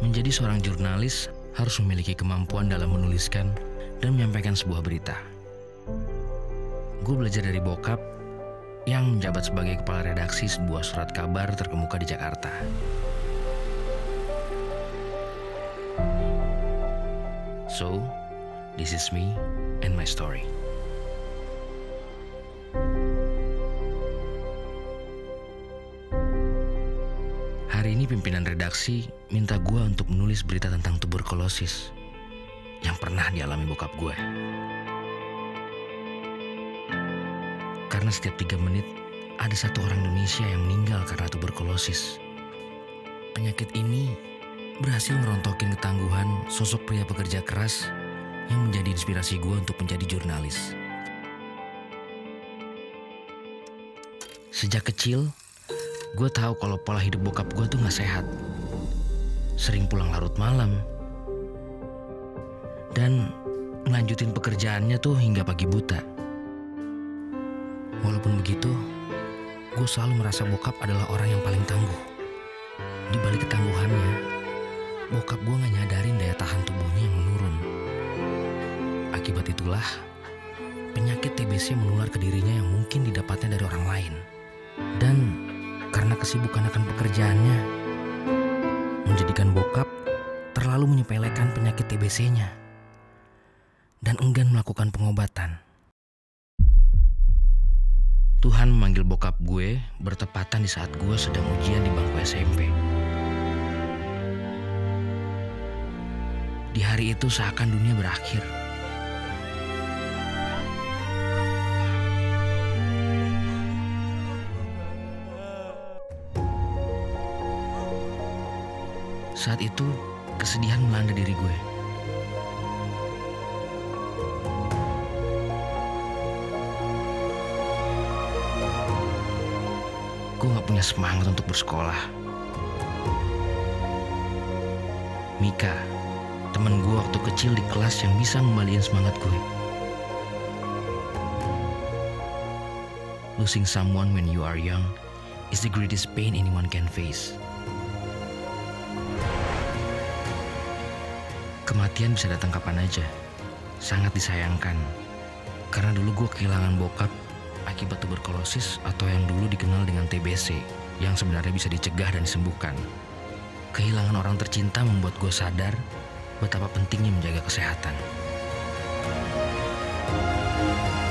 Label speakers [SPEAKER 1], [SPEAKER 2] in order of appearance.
[SPEAKER 1] Menjadi seorang jurnalis harus memiliki kemampuan dalam menuliskan dan menyampaikan sebuah berita. Gue belajar dari bokap yang menjabat sebagai kepala redaksi sebuah surat kabar terkemuka di Jakarta. So, this is me and my story. Hari ini pimpinan redaksi minta gue untuk menulis berita tentang tuberkulosis yang pernah dialami bokap gue. Karena setiap 3 menit ada satu orang Indonesia yang meninggal karena tuberkulosis. Penyakit ini berhasil merontokin ketangguhan sosok pria pekerja keras yang menjadi inspirasi gue untuk menjadi jurnalis. Sejak kecil, gue tahu kalau pola hidup bokap gue tuh gak sehat. Sering pulang larut malam. Dan melanjutin pekerjaannya tuh hingga pagi buta. Walaupun begitu, gue selalu merasa bokap adalah orang yang paling tangguh. Di balik ketangguhannya, bokap gue gak nyadarin daya tahan tubuhnya yang menurun. Akibat itulah, penyakit TBC menular ke dirinya yang mungkin didapatnya dari orang lain. Dan karena kesibukan akan pekerjaannya, menjadikan bokap terlalu menyepelekan penyakit TBC-nya dan enggan melakukan pengobatan. Tuhan memanggil bokap gue bertepatan di saat gue sedang ujian di bangku SMP. Di hari itu seakan dunia berakhir. Saat itu, kesedihan melanda diri gue. Gue gak punya semangat untuk bersekolah. Mika, temen gue waktu kecil di kelas yang bisa ngembaliin semangat gue. Losing someone when you are young is the greatest pain anyone can face. Kematian bisa datang kapan aja. Sangat disayangkan. Karena dulu gue kehilangan bokap akibat tuberkulosis atau yang dulu dikenal dengan TBC, yang sebenarnya bisa dicegah dan disembuhkan. Kehilangan orang tercinta membuat gue sadar betapa pentingnya menjaga kesehatan.